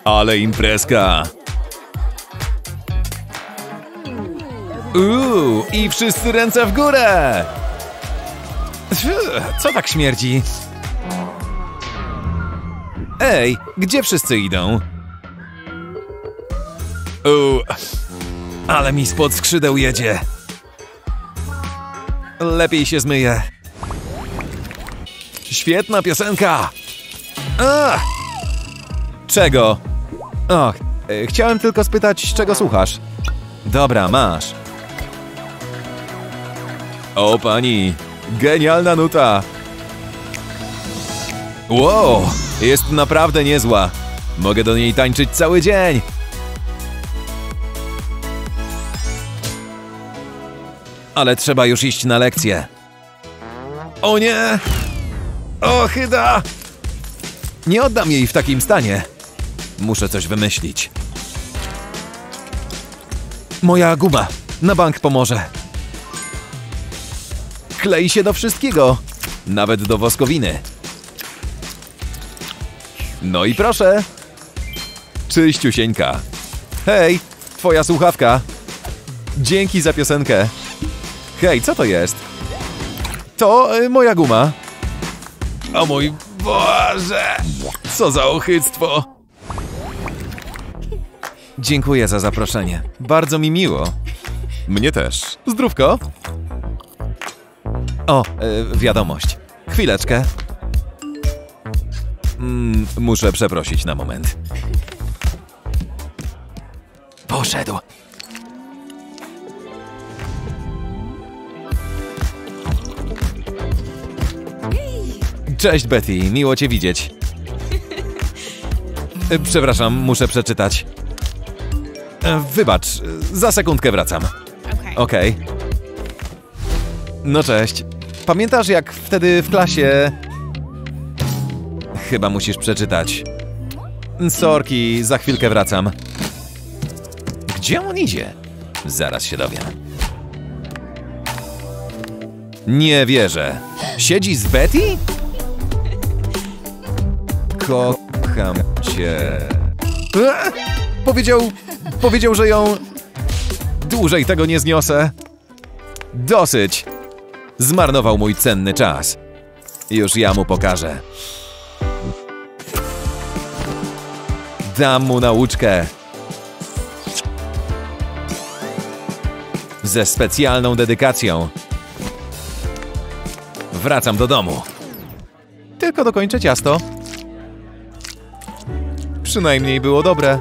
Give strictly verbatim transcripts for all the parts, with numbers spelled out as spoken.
Ale imprezka. Uuu, i wszyscy ręce w górę. Co tak śmierdzi? Ej, gdzie wszyscy idą? Uuu, ale mi spod skrzydeł jedzie. Lepiej się zmyję. Świetna piosenka. Ach! Czego? Och, chciałem tylko spytać, czego słuchasz. Dobra, masz. O, pani, genialna nuta. Wow, jest naprawdę niezła. Mogę do niej tańczyć cały dzień. Ale trzeba już iść na lekcję. O nie! O, chyda! Nie oddam jej w takim stanie. Muszę coś wymyślić. Moja guma na bank pomoże. Klei się do wszystkiego. Nawet do woskowiny. No i proszę. Czyściusieńka. Hej, twoja słuchawka. Dzięki za piosenkę. Hej, co to jest? To y, moja guma. O mój Boże! Co za ochyctwo! Dziękuję za zaproszenie. Bardzo mi miło. Mnie też. Zdrówko. O, y, wiadomość. Chwileczkę. Mm, muszę przeprosić na moment. Poszedł. Cześć, Betty. Miło cię widzieć. Przepraszam, muszę przeczytać. Wybacz, za sekundkę wracam. Okej. Okay. No cześć. Pamiętasz, jak wtedy w klasie... Chyba musisz przeczytać. Sorki, za chwilkę wracam. Gdzie on idzie? Zaraz się dowiem. Nie wierzę. Siedzi z Betty? Kocham cię. Eee! Powiedział... Powiedział, że ją... Dłużej tego nie zniosę. Dosyć. Zmarnował mój cenny czas. Już ja mu pokażę. Dam mu nauczkę. Ze specjalną dedykacją. Wracam do domu. Tylko dokończę ciasto. Przynajmniej było dobre.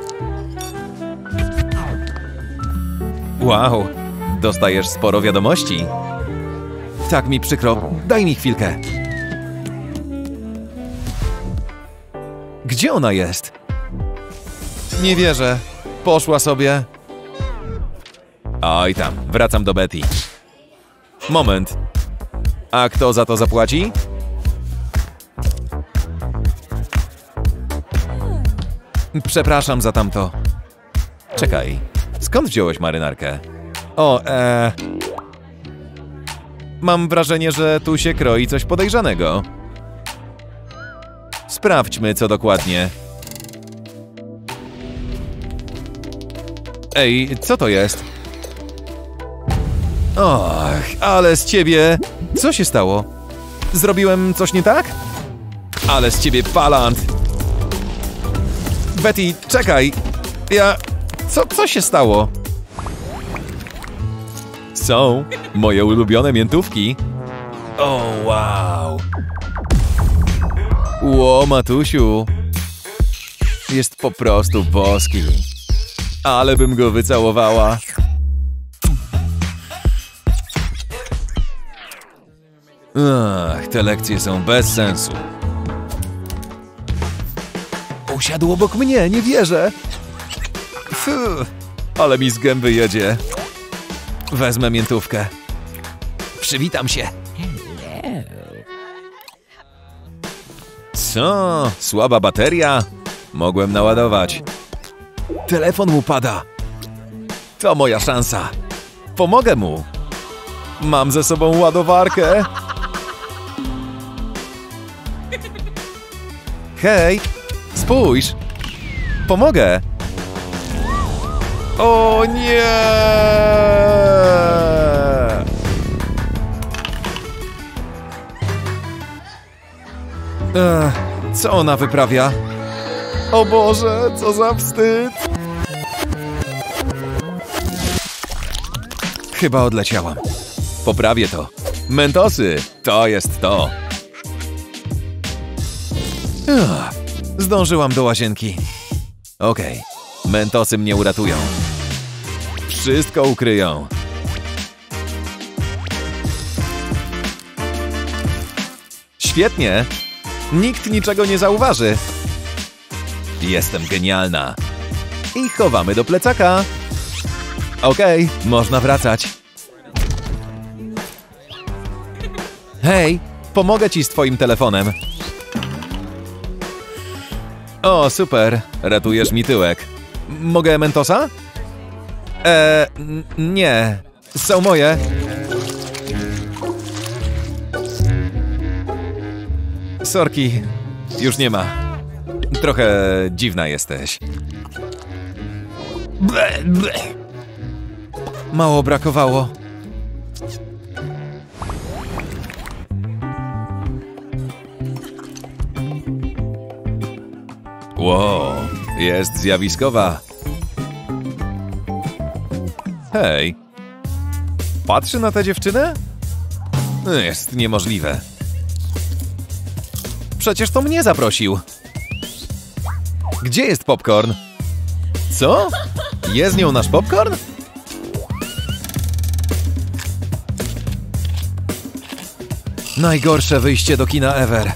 Wow, dostajesz sporo wiadomości. Tak mi przykro, daj mi chwilkę. Gdzie ona jest? Nie wierzę. Poszła sobie. Oj tam, wracam do Betty. Moment. A kto za to zapłaci? Przepraszam za tamto. Czekaj, skąd wziąłeś marynarkę? O, e... Mam wrażenie, że tu się kroi coś podejrzanego. Sprawdźmy, co dokładnie. Ej, co to jest? Och, ale z ciebie... Co się stało? Zrobiłem coś nie tak? Ale z ciebie palant! Betty, czekaj! Ja... Co, co się stało? Są moje ulubione miętówki. O, wow! Ło, Matusiu! Jest po prostu boski. Ale bym go wycałowała. Ach, te lekcje są bez sensu. Usiadł obok mnie, nie wierzę. Fuh, ale mi z gęby jedzie. Wezmę miętówkę. Przywitam się. Co? Słaba bateria? Mogłem naładować. Telefon mu pada. To moja szansa. Pomogę mu. Mam ze sobą ładowarkę. Hej, spójrz. Pomogę! O nie! Ech, co ona wyprawia? O Boże, co za wstyd! Chyba odleciałam. Poprawię to. Mentosy, to jest to. Ech, zdążyłam do łazienki. Okej, okay. Mentosy mnie uratują. Wszystko ukryją. Świetnie! Nikt niczego nie zauważy. Jestem genialna. I chowamy do plecaka. Okej, okay, można wracać. Hej, pomogę ci z twoim telefonem. O, super. Ratujesz mi tyłek. Mogę Mentosa? Eee, nie. Są moje. Sorki. Już nie ma. Trochę dziwna jesteś. Ble, ble. Mało brakowało. Wow, jest zjawiskowa. Hej. Patrzy na tę dziewczynę? Jest niemożliwe. Przecież to mnie zaprosił. Gdzie jest popcorn? Co? Je z nią nasz popcorn? Najgorsze wyjście do kina ever.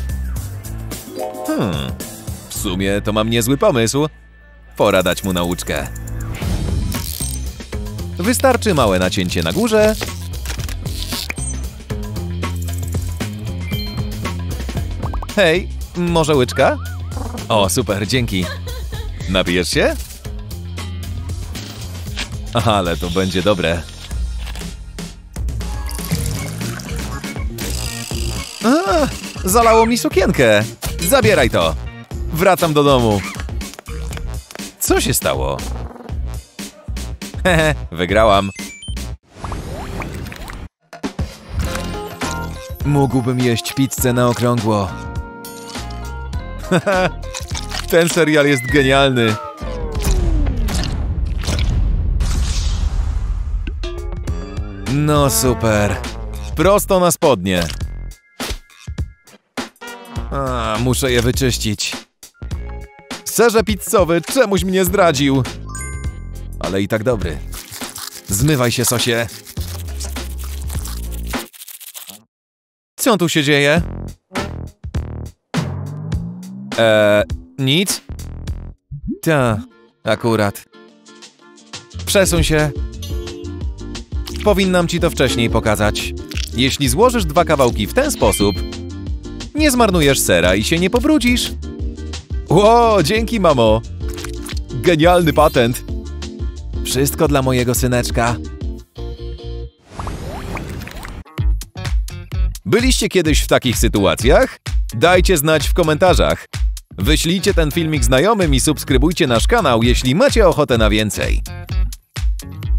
Hmm. W sumie to mam niezły pomysł. Pora dać mu nauczkę. Wystarczy małe nacięcie na górze. Hej, może łyczka? O, super, dzięki. Napijesz się? Ale to będzie dobre. A, zalało mi sukienkę. Zabieraj to. Wracam do domu. Co się stało? Hehe, wygrałam. Mógłbym jeść pizzę na okrągło. Ten serial jest genialny. No super. Prosto na spodnie. A, muszę je wyczyścić. Serze pizzowy, czemuś mnie zdradził. Ale i tak dobry. Zmywaj się, sosie. Co tu się dzieje? Eee, nic? Ta, akurat. Przesuń się. Powinnam ci to wcześniej pokazać. Jeśli złożysz dwa kawałki w ten sposób, nie zmarnujesz sera i się nie pobrudzisz. Ło, dzięki, mamo. Genialny patent. Wszystko dla mojego syneczka. Byliście kiedyś w takich sytuacjach? Dajcie znać w komentarzach. Wyślijcie ten filmik znajomym i subskrybujcie nasz kanał, jeśli macie ochotę na więcej.